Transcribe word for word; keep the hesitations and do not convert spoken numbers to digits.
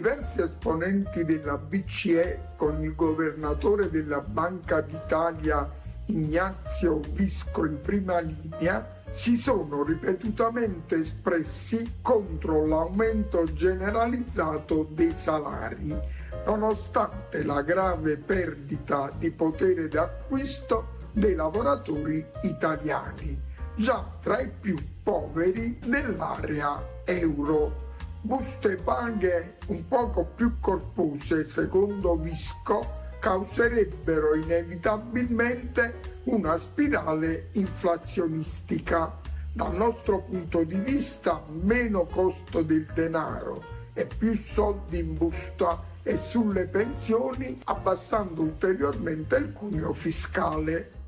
Diversi esponenti della B C E, con il governatore della Banca d'Italia Ignazio Visco in prima linea, si sono ripetutamente espressi contro l'aumento generalizzato dei salari, nonostante la grave perdita di potere d'acquisto dei lavoratori italiani, già tra i più poveri dell'area euro. Buste paghe un poco più corpose, secondo Visco, causerebbero inevitabilmente una spirale inflazionistica. Dal nostro punto di vista, meno costo del denaro e più soldi in busta e sulle pensioni, abbassando ulteriormente il cuneo fiscale.